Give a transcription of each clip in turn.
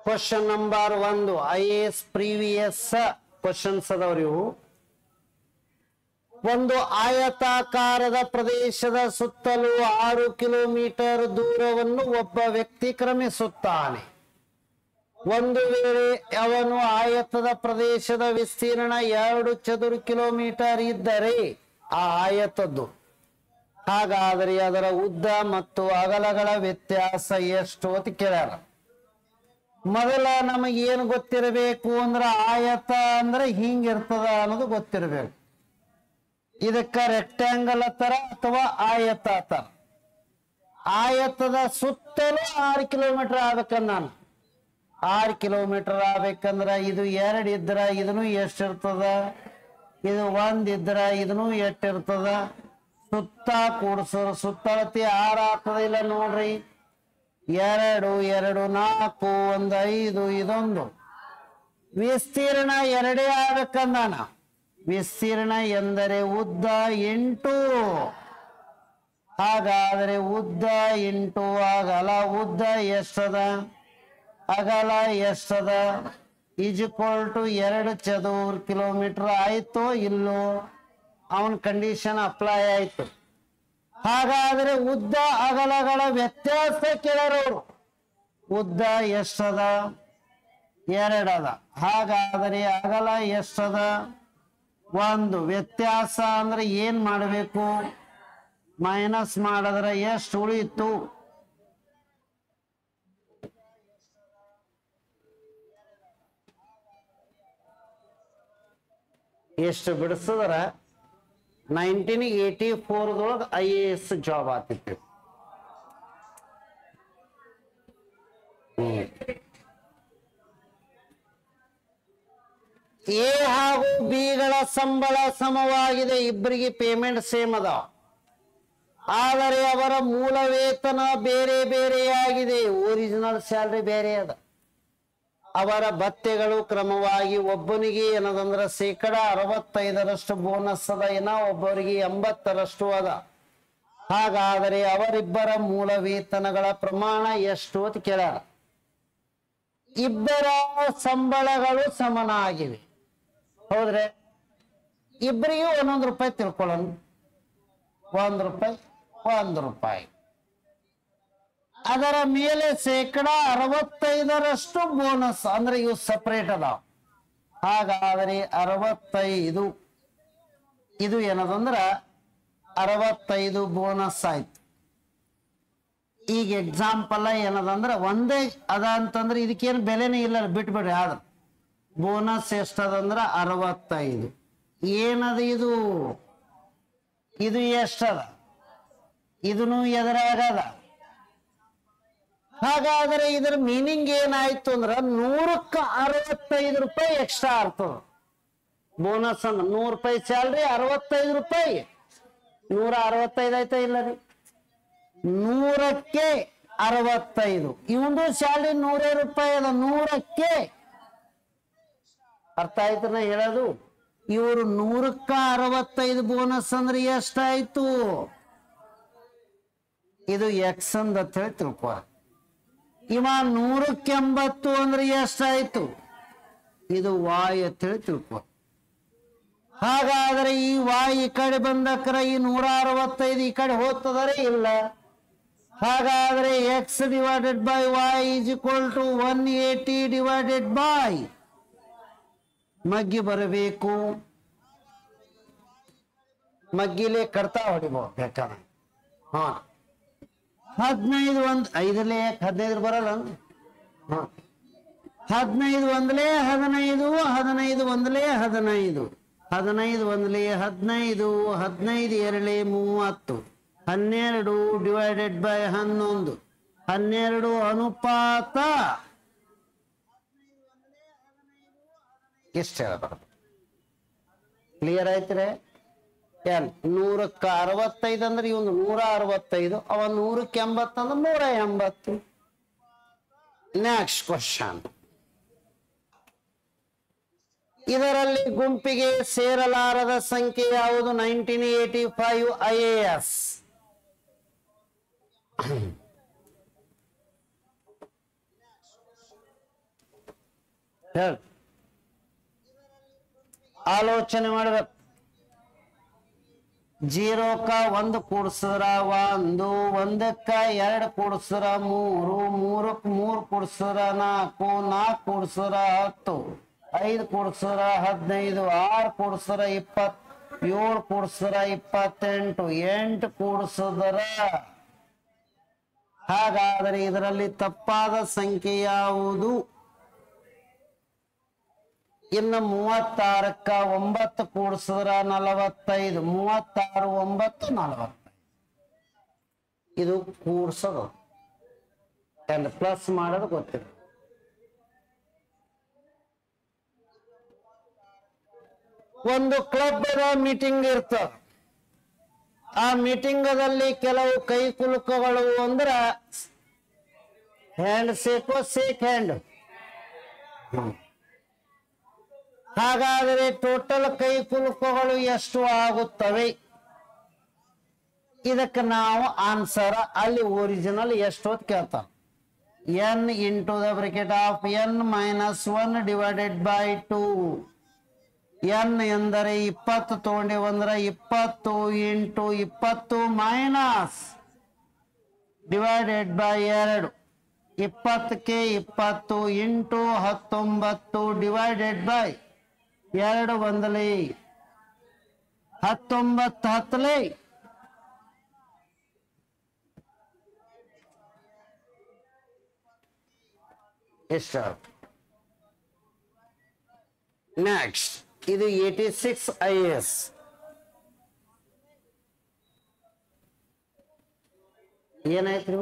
Question number 1 IAS previous questions ಅದಾವ್ರಿ ಇವು. ಒಂದು ಆಯತಾಕಾರದ ಪ್ರದೇಶದ ಸುತ್ತಲೂ 6 ಕಿಲೋಮೀಟರ್ ದೂರವನ್ನು ಒಬ್ಬ ವ್ಯಕ್ತಿ ಕ್ರಮಿಸುತ್ತಾನೆ. ಒಂದು ವೇಳೆ ಅವನು ಆಯತದ ಪ್ರದೇಶದ ವಿಸ್ತೀರ್ಣ 2 ಚದುರ ಕಿಲೋಮೀಟರ್ ಇದ್ದರೆ ಆ ಆಯತದ್ದು, ಹಾಗಾದರೆ ಅದರ ಉದ್ದ ಮತ್ತು ಅಗಲಗಳ ವ್ಯತ್ಯಾಸ ಎಷ್ಟು ಅಂತ ಕೇಳ್ಯಾರ. ಮೊದಲ ನಮಗೆ ಏನು ಗೊತ್ತಿರಬೇಕು ಅಂದ್ರೆ ಆಯತ ಅಂದ್ರೆ ಹಿಂಗಿರ್ತದ ಅನ್ನೋದು ಗೊತ್ತಿರಬೇಕು. ಇದಕ್ಕ ರೆಕ್ಟ್ಯಾಂಗಲ್ ತರ ಅಥವಾ ಆಯತ ತರ. ಆಯತದ ಸುತ್ತಲೂ 6 ಕಿಲೋಮೀಟರ್ ಆಗ್ಬೇಕಂದ ನಾನು. 6 ಕಿಲೋಮೀಟರ್ ಆಗ್ಬೇಕಂದ್ರ ಇದು 2 ಇದ್ರ ಇದನ್ನು ಎಷ್ಟಿರ್ತದ, ಇದು 1 ಇದ್ರ ಇದನ್ನು ಎಷ್ಟಿರ್ತದ, ಸುತ್ತ ಕೂಡ್ಸೋರು ಸುತ್ತಳತಿ 6 ಆಗ್ತದ ಇಲ್ಲ ನೋಡ್ರಿ. 2 2 4 1 5 ಇದೊಂದು. ವಿಸ್ತೀರ್ಣ 2 ಆಗ್ಬೇಕಂದಾನ. ವಿಸ್ತೀರ್ಣ ಎಂದರೆ ಉದ್ದ 8. ಹಾಗಾದರೆ ಉದ್ದ 8 ಅಗಲ ಉದ್ದ ಎಷ್ಟದ ಅಗಲ ಎಷ್ಟದ ಈಜ್ವಲ್ ಟು 2 ಚದುರ ಕಿಲೋಮೀಟರ್ ಆಯ್ತು ಇಲ್ಲೋ? ಅವನ ಕಂಡೀಷನ್ ಅಪ್ಲೈ ಆಯ್ತು. ಹಾಗಾದ್ರೆ ಉದ್ದ ಅಗಲಗಳ ವ್ಯತ್ಯಾಸ ಕೇಳೋರು. ಉದ್ದ ಎಷ್ಟದ 2 ಅದ. ಹಾಗಾದರೆ ಅಗಲ ಎಷ್ಟದ 1. ವ್ಯತ್ಯಾಸ ಅಂದ್ರೆ ಏನ್ ಮಾಡಬೇಕು? ಮೈನಸ್ ಮಾಡಿದ್ರೆ ಎಷ್ಟು ಉಳಿಯಿತು? ಎಷ್ಟು ಬಿಡಿಸಿದ್ರ 1984 IAS ಜಾಬ್ ಆಗ್ತಿತ್ತು. ಎ ಹಾಗೂ ಬಿಗಳ ಸಂಬಳ ಸಮವಾಗಿದೆ. ಇಬ್ಬರಿಗೆ ಪೇಮೆಂಟ್ ಸೇಮ್ ಅದ. ಆದರೆ ಅವರ ಮೂಲ ವೇತನ ಬೇರೆ ಬೇರೆಯಾಗಿದೆ. ಒರಿಜಿನಲ್ ಸ್ಯಾಲರಿ ಬೇರೆ ಅದ. ಅವರ ಭತ್ಯೆಗಳು ಕ್ರಮವಾಗಿ ಒಬ್ಬನಿಗೆ ಏನದಂದ್ರ 65% ಬೋನಸ್ ಅದ, ಒಬ್ಬರಿಗೆ 80% ಅದ. ಹಾಗಾದರೆ ಅವರಿಬ್ಬರ ಮೂಲ ವೇತನಗಳ ಪ್ರಮಾಣ ಎಷ್ಟು ಅಂತ ಕೇಳ್ಯಾರ. ಇಬ್ಬರ ಸಂಬಳಗಳು ಸಮನಾಗಿವೆ. ಹೌದ್ರೆ ಇಬ್ಬರಿಗೂ 1 ರೂಪಾಯಿ ತಿಳ್ಕೊಳ್ಳೋಣ. 1 ರೂಪಾಯಿ 1 ರೂಪಾಯಿ. ಅದರ ಮೇಲೆ 65% ಬೋನಸ್ ಅಂದ್ರೆ ಇವು ಸಪರೇಟ್ ಅದಾವ. ಹಾಗಾದರೆ 65 ಇದು ಏನದಂದ್ರ 65 ಬೋನಸ್ ಆಯ್ತು. ಈಗ ಎಕ್ಸಾಂಪಲ್ ಏನದಂದ್ರ ಒಂದೇ ಅದ ಅಂತಂದ್ರೆ ಇದಕ್ಕೇನು ಬೆಲೆನೇ ಇಲ್ಲ, ಬಿಟ್ಬಿಡ್ರಿ. ಆದ್ರ ಬೋನಸ್ ಎಷ್ಟದಂದ್ರ 65. ಏನದ ಇದು? ಇದು ಎಷ್ಟದ? ಇದನ್ನು ಎದುರಾಗದ. ಹಾಗಾದ್ರೆ ಇದರ ಮೀನಿಂಗ್ ಏನಾಯ್ತು ಅಂದ್ರ 100ಕ್ಕೆ 65 ರೂಪಾಯಿ ಎಕ್ಸ್ಟ್ರಾ ಆಗ್ತದ. ಬೋನಸ್ ಅಂದ್ರ 100 ರೂಪಾಯಿ ಸ್ಯಾಲ್ರಿ 65 ರೂಪಾಯಿ. 165 ಆಯ್ತಾ ಇಲ್ಲ ರೀ? 100ಕ್ಕೆ 65. ಇವಂದು ಸ್ಯಾಲ್ರಿ 100 ರೂಪಾಯಿ ಅದ. 100ಕ್ಕೆ ಅರ್ಥ ಆಯ್ತು ನಾ ಹೇಳೋದು? ಇವರು 100ಕ್ಕೆ 65 ಬೋನಸ್ ಅಂದ್ರೆ ಎಷ್ಟಾಯ್ತು? ಇದು ಎಕ್ಸ್ ಅಂತ ಹೇಳಿ ತಿಳ್ಕೊ. ಇವ 100ಕ್ಕೆ 80 ಅಂದ್ರೆ ಎಷ್ಟಾಯ್ತು? ಇದು ವಾಯ್ ಅಂತ ಹೇಳಿ ತಿಳ್ಕೊ. ಹಾಗಾದ್ರೆ ಈ ವಾಯ್ ಈ ಕಡೆ ಬಂದಕ್ರ ಈ 165 ಈ ಕಡೆ ಹೋಗ್ತದರೆ ಇಲ್ಲ. ಹಾಗಾದ್ರೆ X divided by Y is equal to 180 divided by ಮಗ್ಗಿ ಬರಬೇಕು. ಮಗ್ಗಿಲೆ ಕಡ್ತಾ ಹೊಡಿಬಹುದು ಬೇಕಾದ್ರೆ. 15 1 5 15 ಬರಲ್ಲ. 15 1 15 15 1 15 15 1 15 15 2 30 12 ಡಿವೈಡೆಡ್ ಬೈ 11 12 ಅನುಪಾತ ಎಷ್ಟು ಹೇಳಬಾರ್ದು. ಕ್ಲಿಯರ್ ಆಯ್ತ್ರೆ? 100ಕ್ಕೆ 65 ಅಂದ್ರೆ ಇವನು 165, ಅವ 100ಕ್ಕೆ 80 ಅಂದ್ರೆ 180. Next question. ಇದರಲ್ಲಿ ಗುಂಪಿಗೆ ಸೇರಲಾರದ ಸಂಖ್ಯೆ ಯಾವುದು? 1985 IAS. ಹೇಳ ಆಲೋಚನೆ ಮಾಡ್ಬೇಕು. ಜೀರೋಕ್ಕ 1 ಕೂಡ್ಸಿದ್ರ 1, 1ಕ್ಕ 2 ಕೂಡ್ಸಿದ್ರ 3, 3ಕ್ಕ 3 ಕೂಡ್ಸಿದ್ರ 4, 4 ಕೂಡ್ಸಿದ್ರ 10, 5 ಕೂಡ್ಸಿದ್ರ 15, 6 ಕೂಡ್ಸಿದ್ರ 20, 7 ಕೂಡ್ಸಿದ್ರ 28, 8 ಕೂಡ್ಸಿದ್ರ. ಹಾಗಾದರೆ ಇದರಲ್ಲಿ ತಪ್ಪಾದ ಸಂಖ್ಯೆ ಯಾವುದು? ಇನ್ನು 36ಕ್ಕ 9 ಕೂಡ್ಸಿದ್ರ 45, 36, 9, 45. ಇದು ಕೂಡ್ಸೋದು ಪ್ಲಸ್ ಮಾಡೋದು ಗೊತ್ತಿಲ್ಲ. ಒಂದು ಕ್ಲಬ್ ಮೀಟಿಂಗ್ ಇರ್ತದೆ. ಆ ಮೀಟಿಂಗದಲ್ಲಿ ಕೆಲವು ಕೈ ಕುಲುಕಗಳು ಅಂದ್ರ ಹ್ಯಾಂಡ್ ಶೇಕ್ ಹ್ಯಾಂಡ್. ಹಾಗಾದರೆ ಟೋಟಲ್ ಕೈ ಕುಲುಕಗಳು ಎಷ್ಟು ಆಗುತ್ತವೆ? ಇದಕ್ಕೆ ನಾವು ಆನ್ಸರ್ ಅಲ್ಲಿ ಒರಿಜಿನಲ್ ಎಷ್ಟು ಅಂತ ಕೇಳ್ತಾರ. n into the bracket of n minus 1 divided by 2. n ಎಂದರೆ 20 ತಗೊಂಡೇವಂದ್ರೆ 20 ಇಂಟು 20 ಮೈನಸ್ ಡಿವೈಡೆಡ್ ಬೈ 2. 20ಕ್ಕೆ 20 ಇಂಟು 19 ಡಿವೈಡೆಡ್ ಬೈ 2 ಬಂದಲಿ 19 ಹತ್ತಲಿ. ಎಷ್ಟು? ನೆಕ್ಸ್ಟ್ ಇದು 86 IAS. ಏನಾಯ್ತು?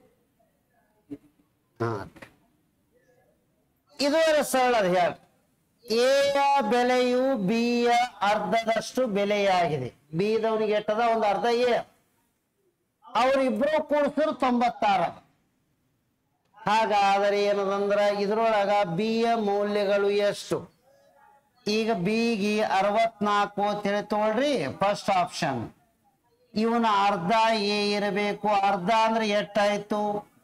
ಇದುವರೆ ಸರಳ ಹೇಳಿ. ಎ ಯ ಬೆಲೆಯು ಬಿ ಯ ಅರ್ಧದಷ್ಟು ಬೆಲೆಯಾಗಿದೆ. ಬಿ ದವನಿಗೆ ಎಟ್ಟದ? ಒಂದು ಅರ್ಧ ಎ. ಅವರಿಬ್ರು ಕೂಡಿಸಿದ್ರು 96. ಹಾಗಾದರೆ ಏನದಂದ್ರ ಇದ್ರೊಳಗ ಬಿ ಯ ಮೌಲ್ಯಗಳು ಎಷ್ಟು? ಈಗ ಬಿಗಿ 64 ಅಂತ ತಗೊಳ್ರಿ. First option. ಇವನ ಅರ್ಧ ಎ ಇರಬೇಕು. ಅರ್ಧ ಅಂದ್ರೆ ಎಷ್ಟಾಯ್ತು?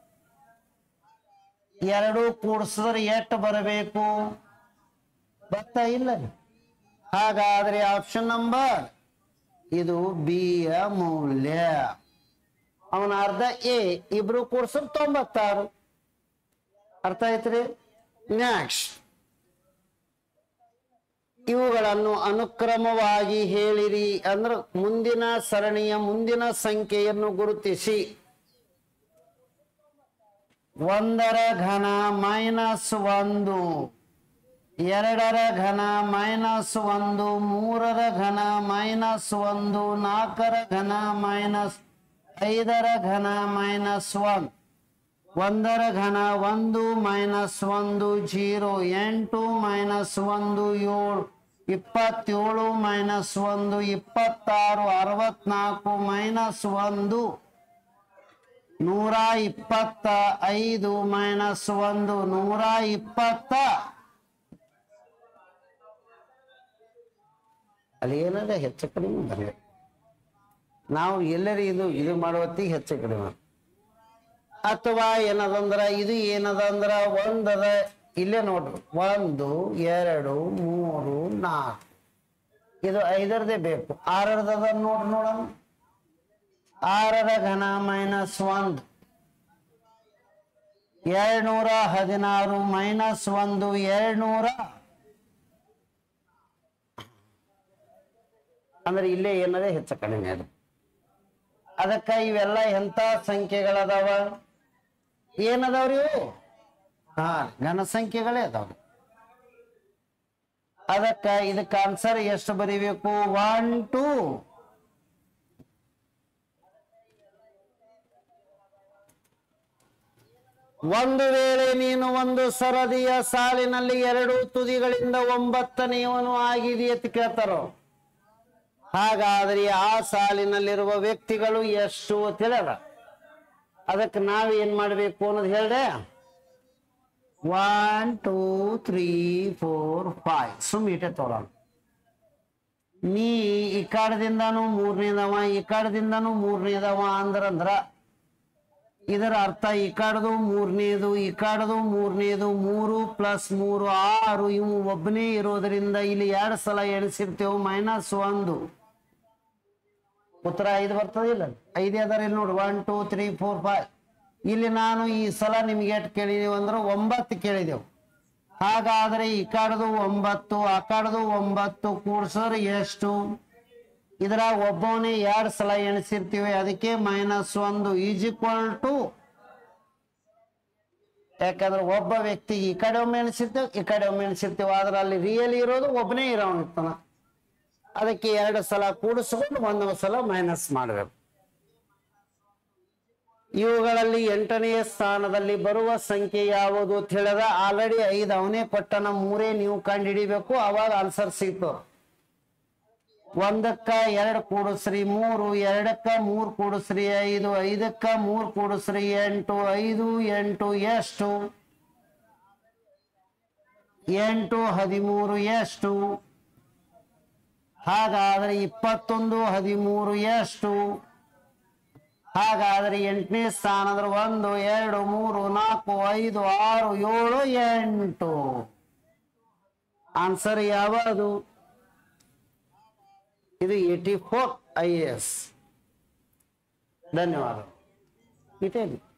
2 ಕೂಡಿಸಿದ್ರೆ ಎಷ್ಟು ಬರಬೇಕು? ಬರ್ತಾ ಇಲ್ಲ. ಹಾಗಾದ್ರೆ ಆಪ್ಷನ್ ನಂಬರ್ ಇದು ಬಿ ಯ ಮೌಲ್ಯ. ಅವನ ಅರ್ಧ ಎ, ಇಬ್ರು ಕೂಡಿಸಿದ್ರೆ 96. ಅರ್ಥ ಆಯ್ತ್ರಿ? ನೆಕ್ಸ್ಟ್ ಇವುಗಳನ್ನು ಅನುಕ್ರಮವಾಗಿ ಹೇಳಿರಿ. ಅಂದ್ರೆ ಮುಂದಿನ ಸರಣಿಯ ಮುಂದಿನ ಸಂಖ್ಯೆಯನ್ನು ಗುರುತಿಸಿ. 1ರ ಘನ ಮೈನಸ್ 1, 2ರ ಘನ ಮೈನಸ್ 1, 3ರ ಘನ ಮೈನಸ್ 1, 4ರ ಘನ ಮೈನಸ್ 5ರ ಘನ ಮೈನಸ್ 1, 1ರ ಘನ 1 minus 1 0, 8 minus 1 7, 27 minus 1 26, 64 minus 1 125 minus 1 120. ಅಲ್ಲಿ ಏನಾದ್ರೆ ಹೆಚ್ಚು ಕಡಿಮೆ ಬರಲಿ. ನಾವು ಎಲ್ಲರಿ ಇದು ಮಾಡುವತ್ತಿಗೆ ಹೆಚ್ಚು ಕಡಿಮೆ. ಅಥವಾ ಏನದಂದ್ರ ಇದು ಏನದಂದ್ರ ಒಂದದ ಇಲ್ಲೇ ನೋಡ್ರಿ. 1 2 3 4 ಇದು 5ರದೇ ಬೇಕು. 6ರದ ನೋಡೋಣ. 6ರ ಘನ ಮೈನಸ್ 1, 216 ಮೈನಸ್ 1 200. ಅಂದ್ರೆ ಇಲ್ಲೇ ಏನದೇ ಹೆಚ್ಚು ಕಡಿಮೆ ಅದು. ಅದಕ್ಕ ಇವೆಲ್ಲ ಎಂತ ಸಂಖ್ಯೆಗಳದಾವ? ಏನದಾವ್ರಿ ಇವು? ಘನ ಸಂಖ್ಯೆಗಳೇ ಅದಾವ. ಅದಕ್ಕ ಇದಕ್ಕೆ ಆನ್ಸರ್ ಎಷ್ಟು ಬರೀಬೇಕು? 1 2. ಒಂದು ವೇಳೆ ನೀನು ಒಂದು ಸರದಿಯ ಸಾಲಿನಲ್ಲಿ 2 ತುದಿಗಳಿಂದ 9ನೇಯವನು ಆಗಿದೆ ಅಂತ ಕೇಳ್ತಾರೋ, ಹಾಗಾದ್ರೆ ಆ ಸಾಲಿನಲ್ಲಿರುವ ವ್ಯಕ್ತಿಗಳು ಎಷ್ಟು ಅಂತ ಹೇಳ್ಯಾರ. ಅದಕ್ಕೆ ನಾವೇನ್ ಮಾಡ್ಬೇಕು ಅನ್ನೋದು ಹೇಳ್ದೆ. 1 2 3 4 5 ಸುಮ್ಮೀಟೆ ತೋರೋಣ. ನೀ ಈ ಕಡೆದಿಂದನೂ 3ನೇದವ, ಈ ಕಡೆದಿಂದನೂ 3ನೇದವ ಅಂದ್ರ ಇದರ ಅರ್ಥ ಈ ಕಾಡದು ಮೂರನೇದು, ಈ ಕಾಡದು ಮೂರನೇದು, 3 + 3 6. ಇವು ಒಬ್ಬನೇ ಇರೋದ್ರಿಂದ ಇಲ್ಲಿ 2 ಸಲ ಎಣಿಸಿರ್ತೇವೆ, -1. ಉತ್ತರ 5 ಬರ್ತದಿಲ್ಲ? 5 ಅದರ ಇಲ್ಲಿ ನೋಡಿ, 1 2 3 4 5. ಇಲ್ಲಿ ನಾನು ಈ ಸಲ ನಿಮ್ಗೆ ಎಷ್ಟು ಕೇಳಿದೆವು ಅಂದ್ರೆ 9 ಕೇಳಿದೆವು. ಹಾಗಾದ್ರೆ ಈ ಕಾಡದು 9, ಆ ಕಾಡದು 9 ಕೂಡ್ಸೋರು ಎಷ್ಟು? ಇದ್ರಾಗ ಒಬ್ಬವನೇ 2 ಸಲ ಎಣಿಸಿರ್ತೀವಿ, ಅದಕ್ಕೆ -1 = ಯಾಕಂದ್ರೆ ಒಬ್ಬ ವ್ಯಕ್ತಿ ಈ ಕಡೆ ಒಮ್ಮೆ ಎಣಿಸಿರ್ತೇವೆ, ಈ ಕಡೆ ಒಮ್ಮೆ ಎಣಿಸಿರ್ತೇವೆ, ಆದ್ರೆ ಅಲ್ಲಿ ರಿಯಲ್ ಇರೋದು ಒಬ್ಬನೇ ಇರೋನಿರ್ತಾನ. ಅದಕ್ಕೆ 2 ಸಲ ಕೂಡಿಸ್ಕೊಂಡು 1 ಸಲ ಮೈನಸ್ ಮಾಡಬೇಕು. ಇವುಗಳಲ್ಲಿ 8ನೇ ಸ್ಥಾನದಲ್ಲಿ ಬರುವ ಸಂಖ್ಯೆ ಯಾವುದು ಅಂತ ಹೇಳಿದ ಆಲ್ರೆಡಿ 5 ಅವನೇ ಕೊಟ್ಟನ, 3 ನೀವು ಕಂಡು ಹಿಡಿಬೇಕು, ಅವಾಗ ಆನ್ಸರ್ ಸಿಗ್ತು. 1ಕ್ಕ 2 ಕೂಡಿಸ್ರಿ 3, 2ಕ್ಕ 3 ಕೂಡಿಸ್ರಿ 5, 5ಕ್ಕ 3 ಕೂಡಿಸ್ರಿ 8, 5 8 ಎಷ್ಟು? 8 13 ಎಷ್ಟು? ಹಾಗಾದ್ರೆ 21 13 ಎಷ್ಟು? ಹಾಗಾದ್ರೆ 8ನೇ ಸ್ಥಾನದ 1 2 3 4 5 6 7 8. ಆನ್ಸರ್ ಯಾವುದು? ಇದು 84 IAS. ಧನ್ಯವಾದ. ಇಟೇಲಿ